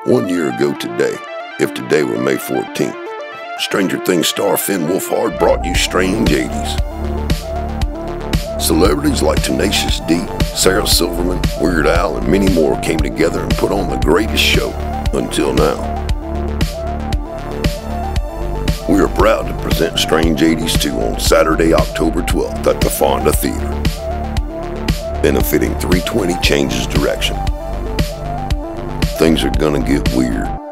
1 year ago today, if today were May 14th, Stranger Things star Finn Wolfhard brought you Strange 80s. Celebrities like Tenacious D, Sarah Silverman, Weird Al, and many more came together and put on the greatest show until now. We are proud to present Strange 80s 2 on Saturday, October 12th at the Fonda Theater, benefiting 320 Changes Direction. Things are gonna get weird.